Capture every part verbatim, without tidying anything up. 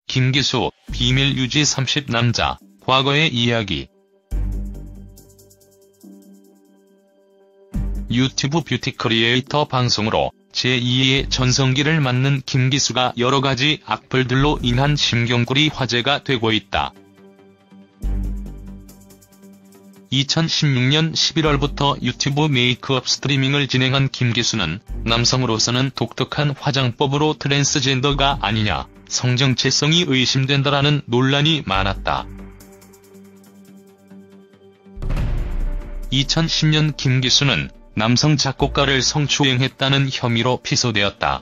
김기수, 비밀 유지 삼십 남자, 과거의 이야기. 유튜브 뷰티 크리에이터 방송으로 제이의 전성기를 맞는 김기수가 여러가지 악플들로 인한 심경굴이 화제가 되고 있다. 이천십육 년 십일월부터 유튜브 메이크업 스트리밍을 진행한 김기수는 남성으로서는 독특한 화장법으로 트랜스젠더가 아니냐, 성정체성이 의심된다라는 논란이 많았다. 이천십 년 김기수는 남성 작곡가를 성추행했다는 혐의로 피소되었다.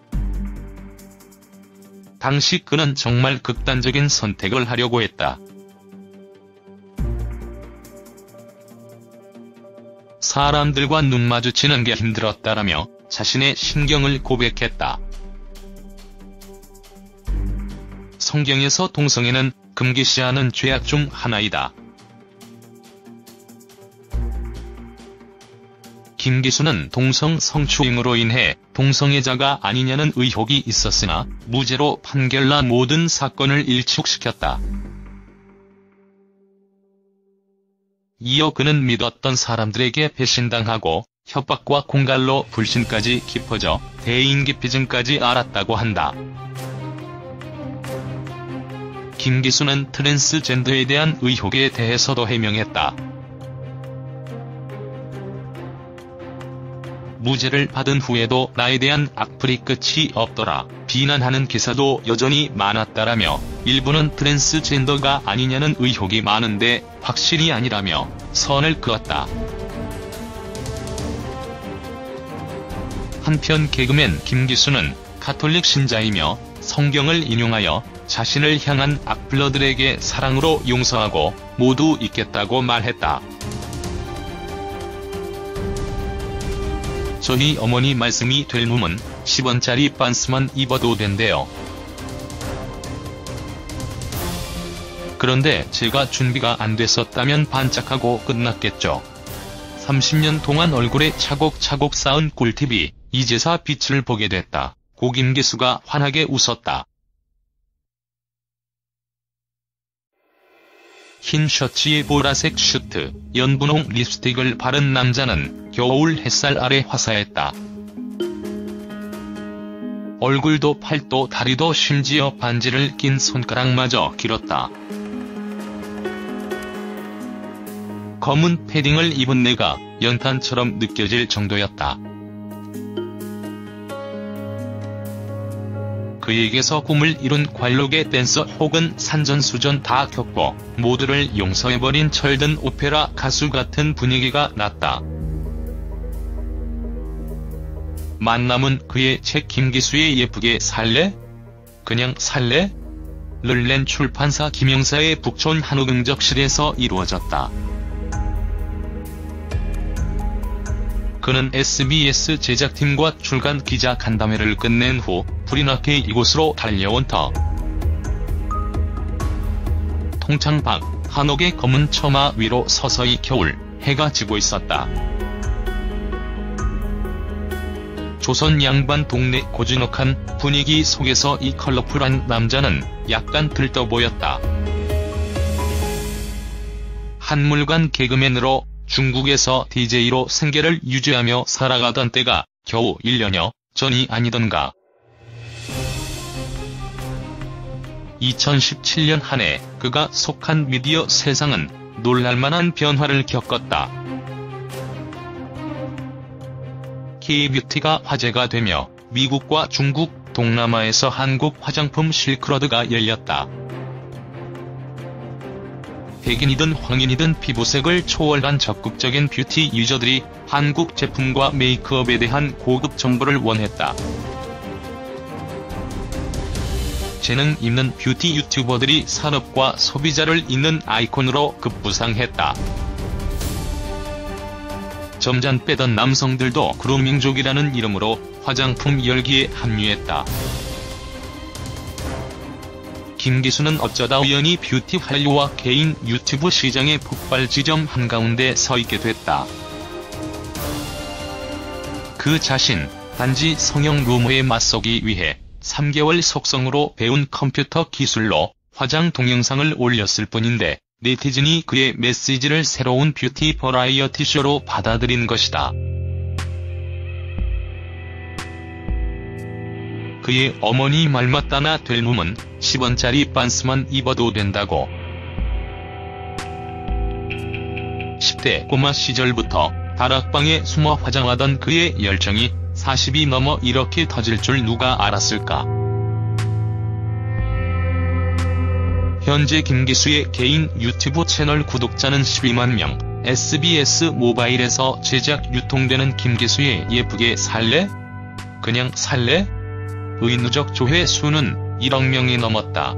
당시 그는 정말 극단적인 선택을 하려고 했다. 사람들과 눈 마주치는 게 힘들었다라며 자신의 심경을 고백했다. 성경에서 동성애는 금기시하는 죄악 중 하나이다. 김기수는 동성 성추행으로 인해 동성애자가 아니냐는 의혹이 있었으나 무죄로 판결나 모든 사건을 일축시켰다. 이어 그는 믿었던 사람들에게 배신당하고 협박과 공갈로 불신까지 깊어져 대인기피증까지 앓았다고 한다. 김기수는 트랜스젠더에 대한 의혹에 대해서도 해명했다. 무죄를 받은 후에도 나에 대한 악플이 끝이 없더라. 비난하는 기사도 여전히 많았다라며 일부는 트랜스젠더가 아니냐는 의혹이 많은데 확실히 아니라며 선을 그었다. 한편 개그맨 김기수는 가톨릭 신자이며 성경을 인용하여 자신을 향한 악플러들에게 사랑으로 용서하고 모두 잊겠다고 말했다. 저희 어머니 말씀이 될 놈은 십 원짜리 반스만 입어도 된대요. 그런데 제가 준비가 안 됐었다면 반짝하고 끝났겠죠. 삼십 년 동안 얼굴에 차곡차곡 쌓은 꿀팁이 이제서 빛을 보게 됐다. 고 김기수가 환하게 웃었다. 흰 셔츠에 보라색 슈트, 연분홍 립스틱을 바른 남자는 겨울 햇살 아래 화사했다. 얼굴도 팔도 다리도 심지어 반지를 낀 손가락마저 길었다. 검은 패딩을 입은 내가 연탄처럼 느껴질 정도였다. 그에게서 꿈을 이룬 관록의 댄서 혹은 산전수전 다 겪고 모두를 용서해버린 철든 오페라 가수 같은 분위기가 났다. 만남은 그의 책 김기수의 예쁘게 살래? 그냥 살래? 를 낸 출판사 김영사의 북촌 한우경적실에서 이루어졌다. 그는 에스비에스 제작팀과 출간 기자 간담회를 끝낸 후 불이 나게 이곳으로 달려온 터. 통창 밖 한옥의 검은 처마 위로 서서히 겨울 해가 지고 있었다. 조선 양반 동네 고즈넉한 분위기 속에서 이 컬러풀한 남자는 약간 들떠 보였다. 한물간 개그맨으로 중국에서 디제이로 생계를 유지하며 살아가던 때가 겨우 일 년여 전이 아니던가. 이천십칠 년 한 해 그가 속한 미디어 세상은 놀랄만한 변화를 겪었다. K-뷰티가 화제가 되며 미국과 중국, 동남아에서 한국 화장품 실크로드가 열렸다. 백인이든 황인이든 피부색을 초월한 적극적인 뷰티 유저들이 한국 제품과 메이크업에 대한 고급 정보를 원했다. 재능 있는 뷰티 유튜버들이 산업과 소비자를 잇는 아이콘으로 급부상했다. 점잖 빼던 남성들도 그루밍족이라는 이름으로 화장품 열기에 합류했다. 김기수는 어쩌다 우연히 뷰티 한류와 개인 유튜브 시장의 폭발 지점 한가운데 서 있게 됐다. 그 자신, 단지 성형 루머에 맞서기 위해 삼 개월 속성으로 배운 컴퓨터 기술로 화장 동영상을 올렸을 뿐인데 네티즌이 그의 메시지를 새로운 뷰티 버라이어티 쇼로 받아들인 것이다. 그의 어머니 말 맞다나 될 놈은 십 원짜리 반스만 입어도 된다고. 십 대 꼬마 시절부터 다락방에 숨어 화장하던 그의 열정이 사십이 넘어 이렇게 터질 줄 누가 알았을까. 현재 김기수의 개인 유튜브 채널 구독자는 십이만 명, 에스비에스 모바일에서 제작 유통되는 김기수의 예쁘게 살래? 그냥 살래? 의 누적 조회수는 일억 명이 넘었다.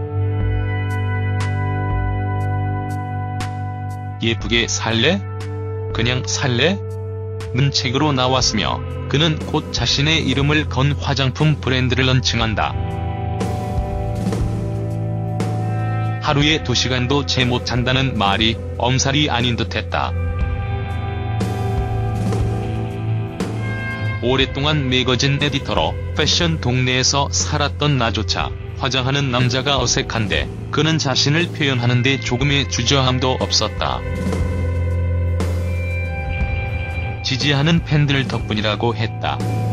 예쁘게 살래? 그냥 살래? 는 책으로 나왔으며 그는 곧 자신의 이름을 건 화장품 브랜드를 런칭한다. 하루에 두 시간도 채 못 잔다는 말이 엄살이 아닌 듯했다. 오랫동안 매거진 에디터로 패션 동네에서 살았던 나조차 화장하는 남자가 어색한데 그는 자신을 표현하는 데 조금의 주저함도 없었다. 지지하는 팬들 덕분이라고 했다.